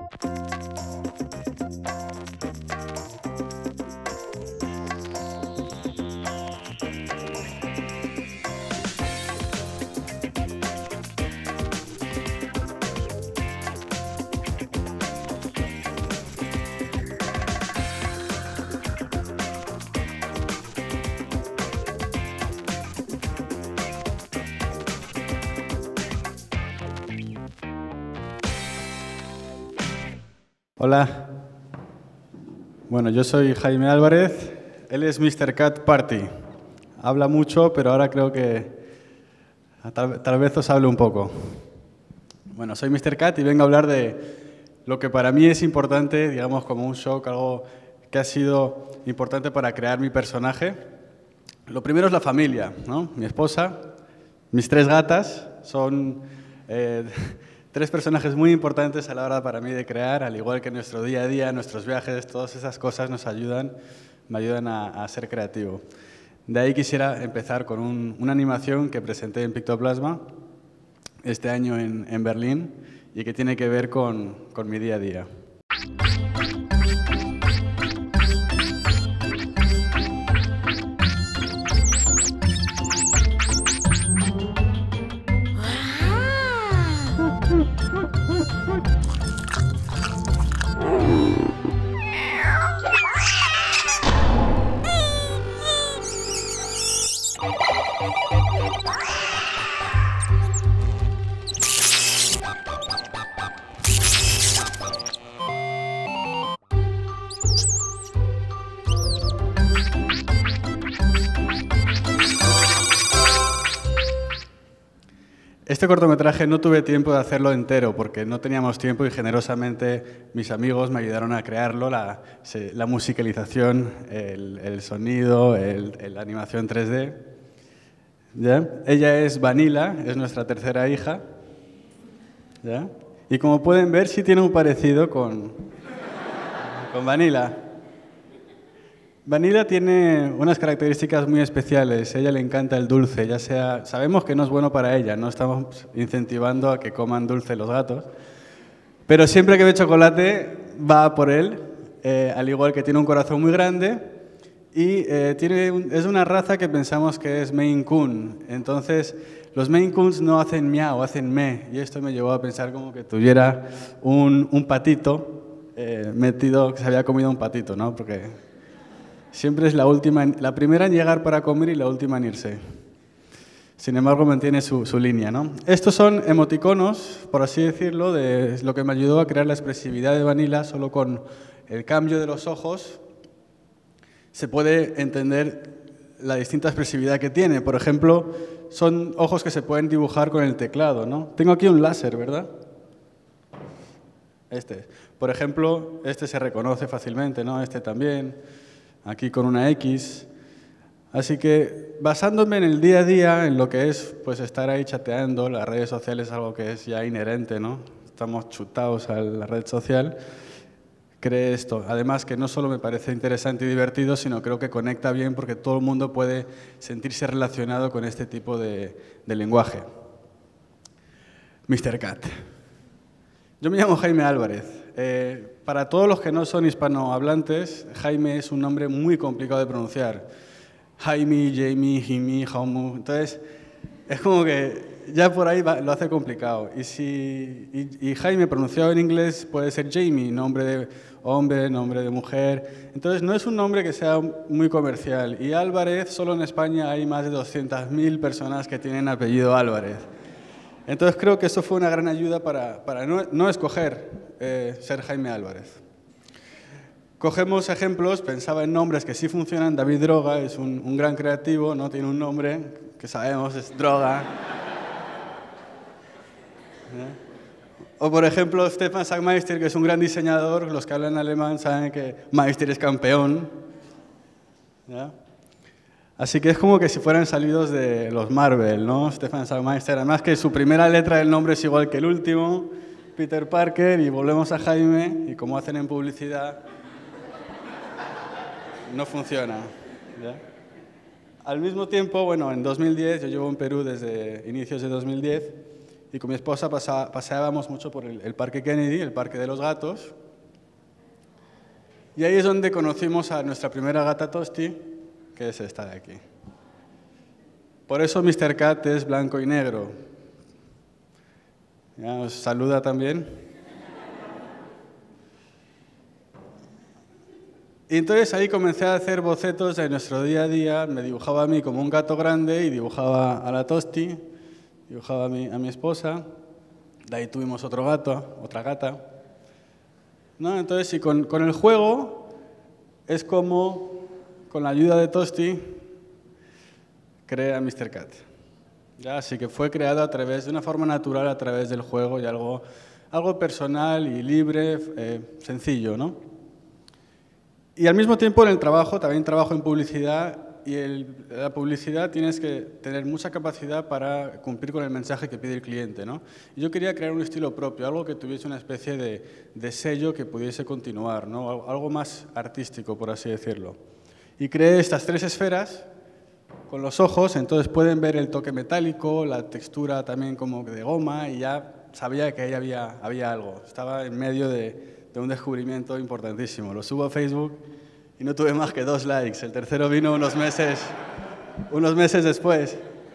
Hola. Bueno, yo soy Jaime Álvarez. Él es Mr. Cat Party. Habla mucho, pero ahora creo que tal vez os hable un poco. Bueno, soy Mr. Cat y vengo a hablar de lo que para mí es importante, digamos, como un shock, algo que ha sido importante para crear mi personaje. Lo primero es la familia, ¿no? Mi esposa, mis 3 gatas, son 3 personajes muy importantes a la hora para mí de crear, al igual que nuestro día a día, nuestros viajes, todas esas cosas me ayudan a ser creativo. De ahí quisiera empezar con una animación que presenté en Pictoplasma este año en Berlín y que tiene que ver con mi día a día. Este cortometraje no tuve tiempo de hacerlo entero porque no teníamos tiempo y generosamente mis amigos me ayudaron a crearlo, la musicalización, el sonido, la animación 3D. ¿Ya? Ella es Vanilla, es nuestra tercera hija. ¿Ya? Y como pueden ver, sí tiene un parecido con Vanilla. Vanilla tiene unas características muy especiales. A ella le encanta el dulce, sabemos que no es bueno para ella, no estamos incentivando a que coman dulce los gatos, pero siempre que ve chocolate va por él, al igual que tiene un corazón muy grande y es una raza que pensamos que es Maine Coon. Entonces, los Maine Coons no hacen miau, hacen me, y esto me llevó a pensar como que tuviera un patito metido, que se había comido un patito, ¿no? Porque siempre es la primera en llegar para comer y la última en irse. Sin embargo, mantiene su línea, ¿no? Estos son emoticonos, por así decirlo, de lo que me ayudó a crear la expresividad de Vanilla. Solo con el cambio de los ojos se puede entender la distinta expresividad que tiene. Por ejemplo, son ojos que se pueden dibujar con el teclado, ¿no? Tengo aquí un láser, ¿verdad? Por ejemplo, este se reconoce fácilmente, ¿no? Este también. Aquí con una X. Así que basándome en el día a día, en lo que es pues estar ahí chateando, las redes sociales es algo que es ya inherente, ¿no? Estamos chutados a la red social, creé esto. Además que no solo me parece interesante y divertido, sino creo que conecta bien porque todo el mundo puede sentirse relacionado con este tipo de lenguaje. Mr. Cat. Yo me llamo Jaime Álvarez. Para todos los que no son hispanohablantes, Jaime es un nombre muy complicado de pronunciar. Jaime, Jamie, Jimmy, Jaumu. Entonces, es como que ya por ahí lo hace complicado. Y Jaime, pronunciado en inglés, puede ser Jamie, nombre de hombre, nombre de mujer. Entonces, no es un nombre que sea muy comercial. Y Álvarez, solo en España hay más de 200.000 personas que tienen apellido Álvarez. Entonces creo que eso fue una gran ayuda para no escoger ser Jaime Álvarez. Cogemos ejemplos, pensaba en nombres que sí funcionan. David Droga es un gran creativo, ¿no? Tiene un nombre que sabemos es Droga. O por ejemplo Stefan Sackmeister, que es un gran diseñador. Los que hablan alemán saben que Meister es campeón. ¿Ya? Así que es como que si fueran salidos de los Marvel, ¿no? Stefan Sackmeister, además que su primera letra del nombre es igual que el último, Peter Parker, y volvemos a Jaime, y como hacen en publicidad, no funciona. ¿Ya? Al mismo tiempo, bueno, en 2010, yo llevo en Perú desde inicios de 2010, y con mi esposa paseábamos mucho por el Parque Kennedy, el Parque de los Gatos. Y ahí es donde conocimos a nuestra primera gata Tosti, que es esta de aquí. Por eso Mr. Cat es blanco y negro. Ya os saluda también. Y entonces ahí comencé a hacer bocetos de nuestro día a día. Me dibujaba a mí como un gato grande y dibujaba a la Tosti, dibujaba a mi esposa. De ahí tuvimos otro gato, otra gata. ¿No? Entonces, y con el juego es como, con la ayuda de Tosti, crea Mr. Cat. ¿Ya? Así que fue creado a través de una forma natural, a través del juego y algo personal y libre, sencillo, ¿no? Y al mismo tiempo en el trabajo, también trabajo en publicidad, y la publicidad tienes que tener mucha capacidad para cumplir con el mensaje que pide el cliente, ¿no? Y yo quería crear un estilo propio, algo que tuviese una especie de sello que pudiese continuar, ¿no? Algo más artístico, por así decirlo. Y creé estas 3 esferas con los ojos, entonces pueden ver el toque metálico, la textura también como de goma, y ya sabía que ahí había algo. Estaba en medio de un descubrimiento importantísimo. Lo subo a Facebook y no tuve más que 2 likes. El tercero vino unos meses después.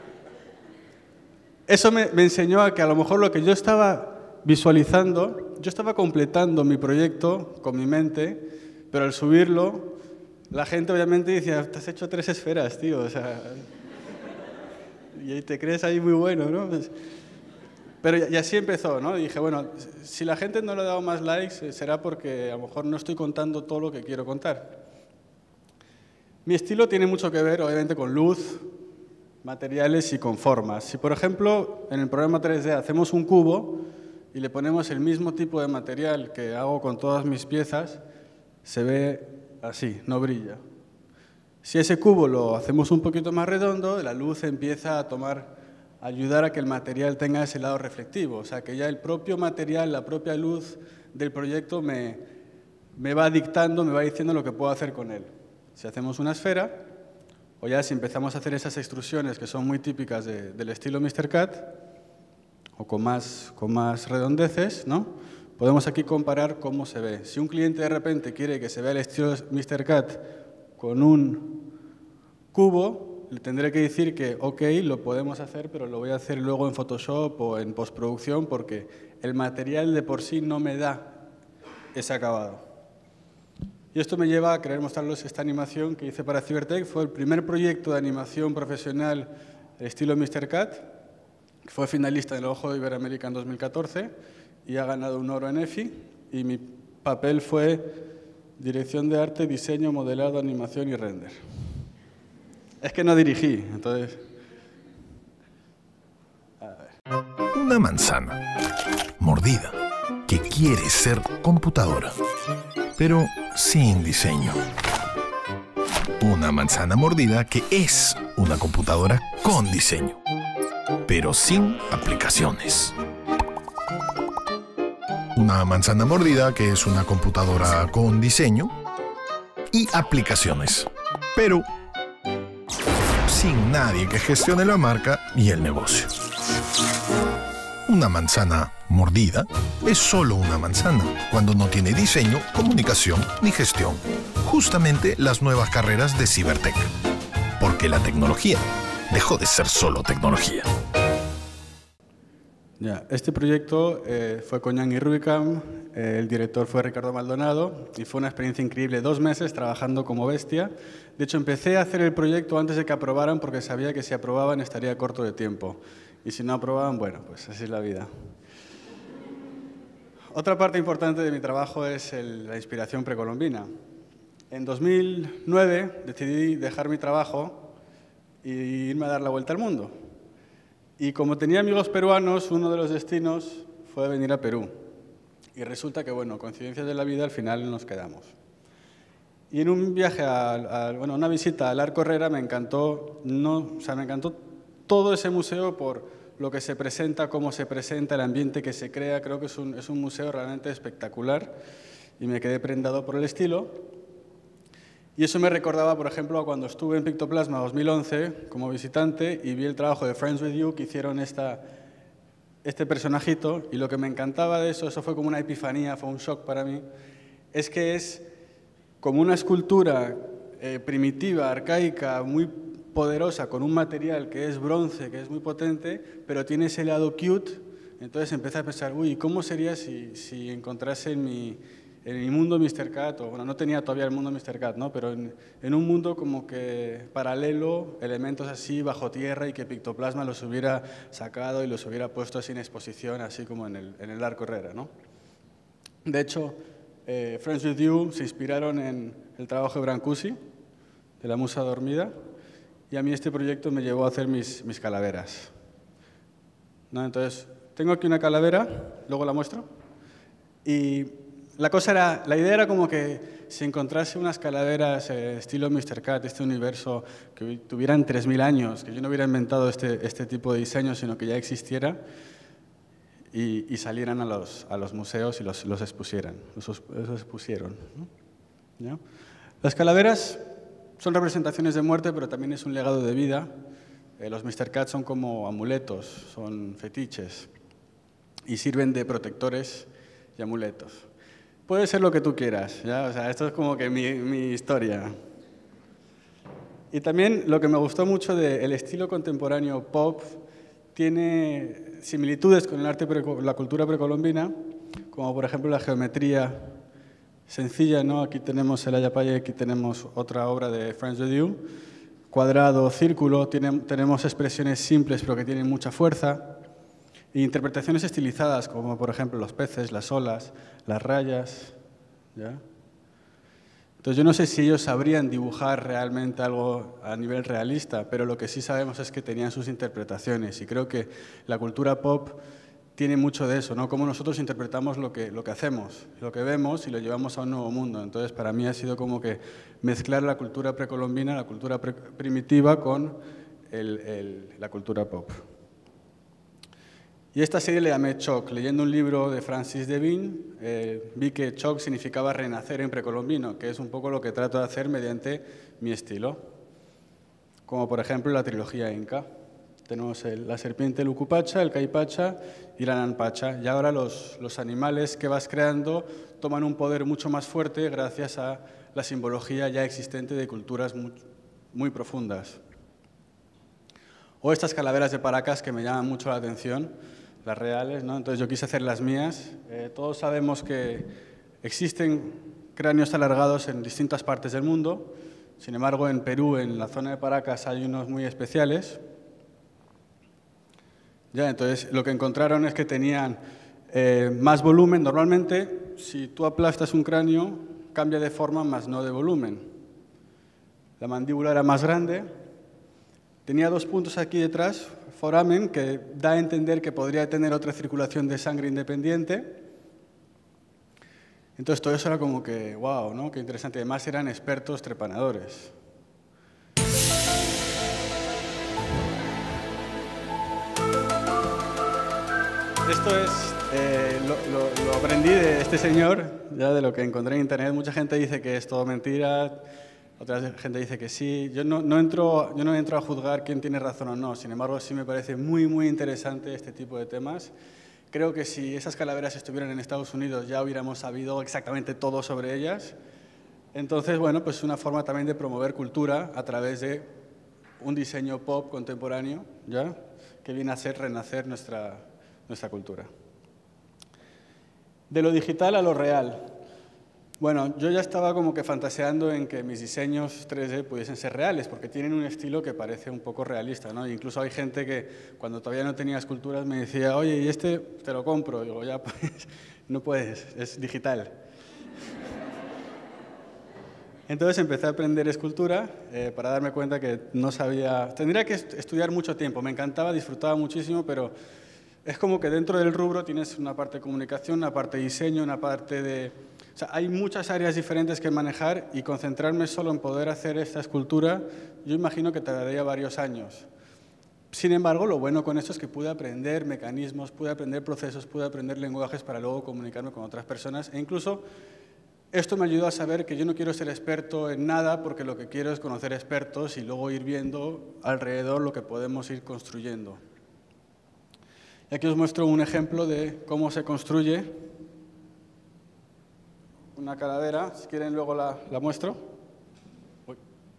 Eso me enseñó a que a lo mejor lo que yo estaba visualizando, yo estaba completando mi proyecto con mi mente, pero al subirlo, la gente obviamente decía, te has hecho 3 esferas, tío. O sea, y te crees ahí muy bueno, ¿no? Pero y así empezó, ¿no? Y dije, bueno, si la gente no le ha dado más likes, será porque a lo mejor no estoy contando todo lo que quiero contar. Mi estilo tiene mucho que ver, obviamente, con luz, materiales y con formas. Si, por ejemplo, en el programa 3D hacemos un cubo y le ponemos el mismo tipo de material que hago con todas mis piezas, se ve así, no brilla. Si ese cubo lo hacemos un poquito más redondo, la luz empieza a ayudar a que el material tenga ese lado reflectivo. O sea, que ya el propio material, la propia luz del proyecto me va dictando, me va diciendo lo que puedo hacer con él. Si hacemos una esfera, o ya si empezamos a hacer esas extrusiones que son muy típicas del estilo Mr. Cat, o con más redondeces, ¿no? Podemos aquí comparar cómo se ve. Si un cliente de repente quiere que se vea el estilo Mr. Cat con un cubo, le tendré que decir que, ok, lo podemos hacer, pero lo voy a hacer luego en Photoshop o en postproducción porque el material de por sí no me da ese acabado. Y esto me lleva a querer mostrarles esta animación que hice para Cybertech. Fue el primer proyecto de animación profesional estilo Mr. Cat, que fue finalista en el Ojo de Iberoamérica en 2014 y ha ganado un oro en EFI. Y mi papel fue dirección de arte, diseño, modelado, animación y render. Es que no dirigí, entonces... A ver. Una manzana mordida que quiere ser computadora, pero sin diseño. Una manzana mordida que es una computadora con diseño, pero sin aplicaciones. Una manzana mordida que es una computadora con diseño y aplicaciones, pero sin nadie que gestione la marca y el negocio. Una manzana mordida es solo una manzana cuando no tiene diseño, comunicación ni gestión. Justamente las nuevas carreras de Cybertech. Porque la tecnología dejó de ser solo tecnología. Ya, este proyecto fue con Yang y Rubicam, el director fue Ricardo Maldonado y fue una experiencia increíble, 2 meses trabajando como bestia. De hecho, empecé a hacer el proyecto antes de que aprobaran porque sabía que si aprobaban estaría corto de tiempo. Y si no aprobaban, bueno, pues así es la vida. Otra parte importante de mi trabajo es la inspiración precolombina. En 2009 decidí dejar mi trabajo e irme a dar la vuelta al mundo. Y como tenía amigos peruanos, uno de los destinos fue venir a Perú. Y resulta que, bueno, coincidencias de la vida, al final nos quedamos. Y en un viaje, una visita al Arco Herrera, me encantó todo ese museo por lo que se presenta, cómo se presenta, el ambiente que se crea. Creo que es un museo realmente espectacular y me quedé prendado por el estilo. Y eso me recordaba, por ejemplo, a cuando estuve en Pictoplasma 2011 como visitante y vi el trabajo de Friends With You que hicieron esta este personajito, y lo que me encantaba de eso fue como una epifanía, fue un shock para mí, es que es como una escultura primitiva, arcaica, muy poderosa, con un material que es bronce, que es muy potente, pero tiene ese lado cute. Entonces empecé a pensar, uy, ¿cómo sería si encontrase en mi mundo Mr. Cat, o bueno, no tenía todavía el mundo Mr. Cat, ¿no? Pero en un mundo como que paralelo, elementos así bajo tierra y que Pictoplasma los hubiera sacado y los hubiera puesto así en exposición, así como en el Arco Herrera, ¿no? De hecho, Friends With You se inspiraron en el trabajo de Brancusi, de la Musa Dormida, y a mí este proyecto me llevó a hacer mis calaveras, ¿no? Entonces, tengo aquí una calavera, luego la muestro, y la idea era como que si encontrase unas calaveras estilo Mr. Cat, este universo, que tuvieran 3000 años, que yo no hubiera inventado este tipo de diseño, sino que ya existiera, y salieran a los museos y los expusieran, los expusieron, ¿no? ¿Ya? Las calaveras son representaciones de muerte, pero también es un legado de vida. Los Mr. Cat son como amuletos, son fetiches, y sirven de protectores y amuletos. Puede ser lo que tú quieras, ¿ya? O sea, esto es como que mi historia. Y también lo que me gustó mucho del estilo contemporáneo pop tiene similitudes con el arte, la cultura precolombina, como por ejemplo la geometría sencilla, ¿no? Aquí tenemos el Ayapaye, aquí tenemos otra obra de Friends With You, cuadrado, círculo, tenemos expresiones simples pero que tienen mucha fuerza, e interpretaciones estilizadas, como por ejemplo los peces, las olas, las rayas, ¿ya? Entonces yo no sé si ellos sabrían dibujar realmente algo a nivel realista, pero lo que sí sabemos es que tenían sus interpretaciones, y creo que la cultura pop tiene mucho de eso, ¿no? Cómo nosotros interpretamos lo que hacemos, lo que vemos, y lo llevamos a un nuevo mundo. Entonces para mí ha sido como que mezclar la cultura precolombina, la cultura primitiva con la cultura pop. Y esta serie le llamé Choc. Leyendo un libro de Francis Devine, vi que Choc significaba renacer en precolombino, que es un poco lo que trato de hacer mediante mi estilo. Como por ejemplo la trilogía inca. Tenemos la serpiente Lucupacha, el Caipacha y la Nanpacha. Y ahora los animales que vas creando toman un poder mucho más fuerte gracias a la simbología ya existente de culturas muy profundas. O estas calaveras de Paracas que me llaman mucho la atención, las reales, ¿no? Entonces yo quise hacer las mías. Todos sabemos que existen cráneos alargados en distintas partes del mundo. Sin embargo, en Perú, en la zona de Paracas, hay unos muy especiales. Ya, entonces lo que encontraron es que tenían más volumen. Normalmente, si tú aplastas un cráneo, cambia de forma, más no de volumen. La mandíbula era más grande. Tenía 2 puntos aquí detrás, foramen, que da a entender que podría tener otra circulación de sangre independiente. Entonces todo eso era como que, wow, ¿no? Qué interesante. Además eran expertos trepanadores. Esto es, lo aprendí de este señor, ya de lo que encontré en internet. Mucha gente dice que es todo mentira. Otra gente dice que sí. Yo no entro a juzgar quién tiene razón o no. Sin embargo, sí me parece muy, muy interesante este tipo de temas. Creo que si esas calaveras estuvieran en Estados Unidos ya hubiéramos sabido exactamente todo sobre ellas. Entonces, bueno, pues es una forma también de promover cultura a través de un diseño pop contemporáneo, ¿ya? Que viene a ser renacer nuestra cultura. De lo digital a lo real. Bueno, yo ya estaba como que fantaseando en que mis diseños 3D pudiesen ser reales, porque tienen un estilo que parece un poco realista, ¿no? Incluso hay gente que cuando todavía no tenía esculturas me decía, oye, ¿y este te lo compro? Y digo, ya, pues, no puedes, es digital. Entonces empecé a aprender escultura para darme cuenta que no sabía... Tendría que estudiar mucho tiempo, me encantaba, disfrutaba muchísimo, pero es como que dentro del rubro tienes una parte de comunicación, una parte de diseño, una parte de... O sea, hay muchas áreas diferentes que manejar, y concentrarme solo en poder hacer esta escultura, yo imagino que tardaría varios años. Sin embargo, lo bueno con esto es que pude aprender mecanismos, pude aprender procesos, pude aprender lenguajes para luego comunicarme con otras personas, e incluso esto me ayudó a saber que yo no quiero ser experto en nada, porque lo que quiero es conocer expertos y luego ir viendo alrededor lo que podemos ir construyendo. Y aquí os muestro un ejemplo de cómo se construye una calavera. Si quieren, luego la muestro. Uy.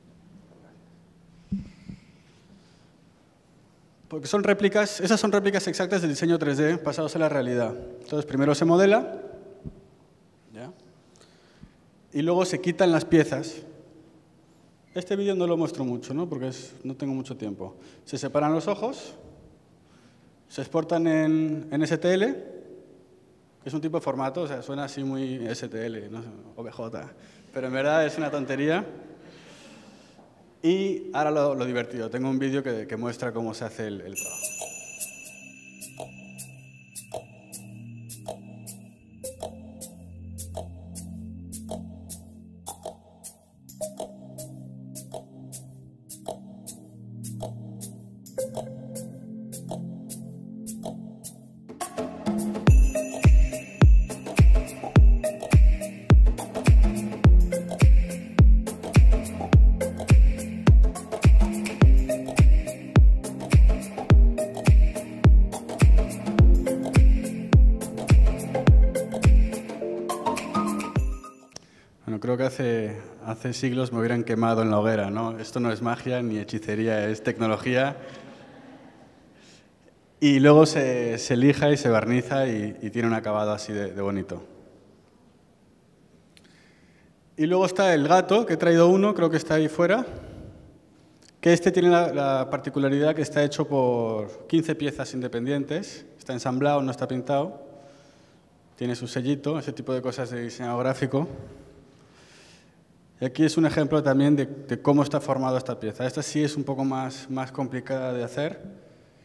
Porque son réplicas, esas son réplicas exactas del diseño 3D pasados a la realidad. Entonces, primero se modela, ¿ya? Y luego se quitan las piezas. Este vídeo no lo muestro mucho, ¿no? Porque no tengo mucho tiempo. Se separan los ojos, se exportan en STL, que es un tipo de formato, o sea, suena así muy STL, no sé, OBJ, pero en verdad es una tontería. Y ahora lo divertido, tengo un vídeo que muestra cómo se hace el trabajo. Bueno, creo que hace siglos me hubieran quemado en la hoguera, ¿no? Esto no es magia ni hechicería, es tecnología. Y luego se lija y se barniza y tiene un acabado así de bonito. Y luego está el gato, que he traído uno, creo que está ahí fuera, que este tiene la particularidad que está hecho por 15 piezas independientes, está ensamblado, no está pintado, tiene su sellito, ese tipo de cosas de diseño gráfico. Y aquí es un ejemplo también de cómo está formada esta pieza. Esta sí es un poco más complicada de hacer.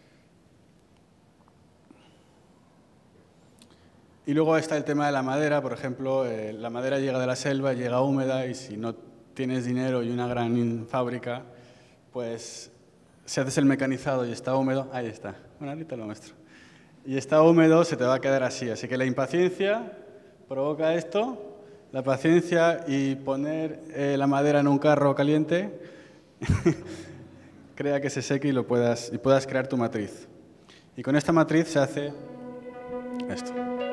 Y luego está el tema de la madera. Por ejemplo, la madera llega de la selva, llega húmeda, y si no tienes dinero y una gran fábrica, pues si haces el mecanizado y está húmedo, ahí está. Bueno, ahorita lo muestro. Y está húmedo, se te va a quedar así. Así que la impaciencia provoca esto. La paciencia y poner la madera en un carro caliente crea que se seque y puedas crear tu matriz. Y con esta matriz se hace esto.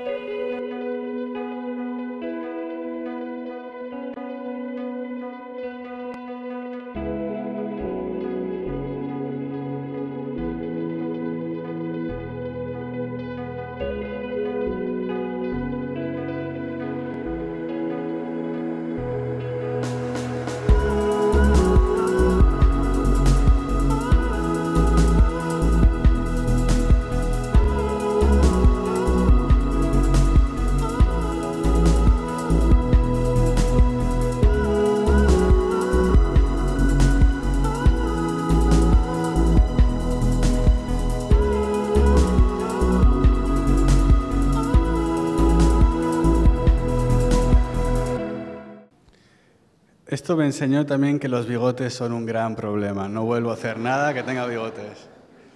Esto me enseñó también que los bigotes son un gran problema. No vuelvo a hacer nada que tenga bigotes.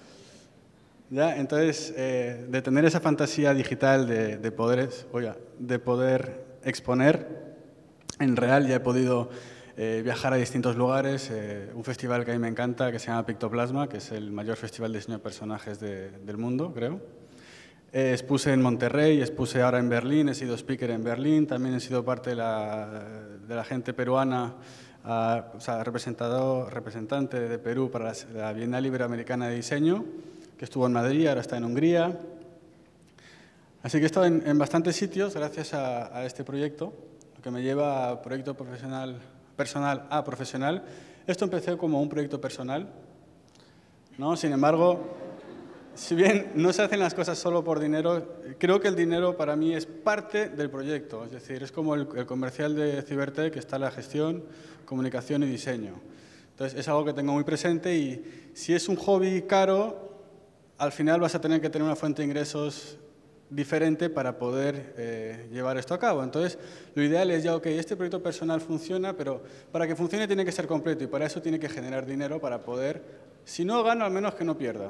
¿Ya? Entonces, de tener esa fantasía digital de poder exponer, en real ya he podido viajar a distintos lugares. Un festival que a mí me encanta, que se llama Pictoplasma, que es el mayor festival de diseño de personajes del mundo, creo. Expuse en Monterrey, expuse ahora en Berlín, he sido speaker en Berlín, también he sido parte de la gente peruana, o sea, representante de Perú para la Bienal Iberoamericana de Diseño, que estuvo en Madrid, ahora está en Hungría. Así que he estado en bastantes sitios gracias a este proyecto, lo que me lleva a proyecto personal a profesional. Esto empezó como un proyecto personal, ¿no? Sin embargo, si bien no se hacen las cosas solo por dinero, creo que el dinero para mí es parte del proyecto. Es decir, es como el comercial de Cibertech, que está la gestión, comunicación y diseño. Entonces, es algo que tengo muy presente y si es un hobby caro, al final vas a tener que tener una fuente de ingresos diferente para poder llevar esto a cabo. Entonces, lo ideal es ya, ok, este proyecto personal funciona, pero para que funcione tiene que ser completo y para eso tiene que generar dinero para poder, si no gano, al menos que no pierda.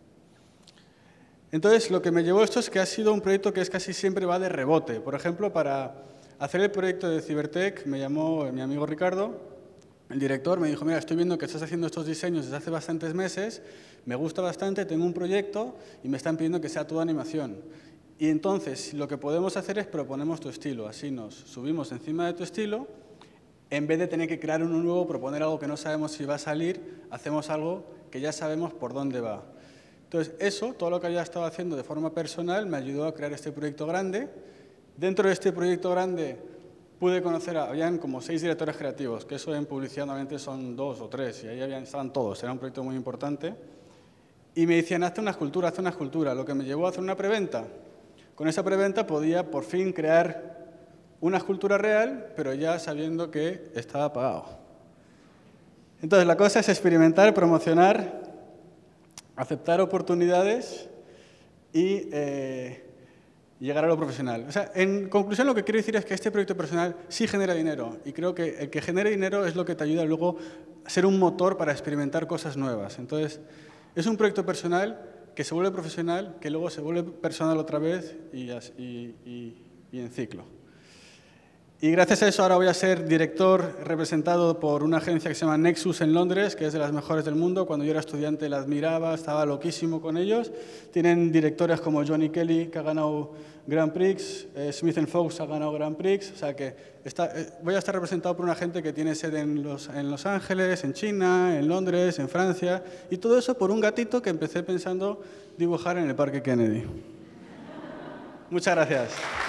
Entonces, lo que me llevó a esto es que ha sido un proyecto que casi siempre va de rebote. Por ejemplo, para hacer el proyecto de Cibertech me llamó mi amigo Ricardo el director me dijo, mira, estoy viendo que estás haciendo estos diseños desde hace bastantes meses, me gusta bastante, tengo un proyecto y me están pidiendo que sea toda animación. Y entonces lo que podemos hacer es proponemos tu estilo, así nos subimos encima de tu estilo, en vez de tener que crear uno nuevo, proponer algo que no sabemos si va a salir, hacemos algo que ya sabemos por dónde va. Entonces eso, todo lo que había estado haciendo de forma personal, me ayudó a crear este proyecto grande. Dentro de este proyecto grande pude conocer, habían como 6 directores creativos, que eso en publicidad normalmente son 2 o 3, y ahí estaban todos, era un proyecto muy importante. Y me decían, hazte una escultura, hazte una escultura, lo que me llevó a hacer una preventa. Con esa preventa podía por fin crear una escultura real, pero ya sabiendo que estaba pagado. Entonces la cosa es experimentar, promocionar, aceptar oportunidades y llegar a lo profesional. O sea, en conclusión, lo que quiero decir es que este proyecto personal sí genera dinero. Y creo que el que genere dinero es lo que te ayuda luego a ser un motor para experimentar cosas nuevas. Entonces, es un proyecto personal que se vuelve profesional, que luego se vuelve personal otra vez y en ciclo. Y gracias a eso ahora voy a ser director representado por una agencia que se llama Nexus en Londres, que es de las mejores del mundo. Cuando yo era estudiante la admiraba, estaba loquísimo con ellos. Tienen directores como Johnny Kelly, que ha ganado Grand Prix, Smith & Fox ha ganado Grand Prix. O sea que voy a estar representado por una gente que tiene sede en Los Ángeles, en China, en Londres, en Francia. Y todo eso por un gatito que empecé pensando dibujar en el Parque Kennedy. Muchas gracias.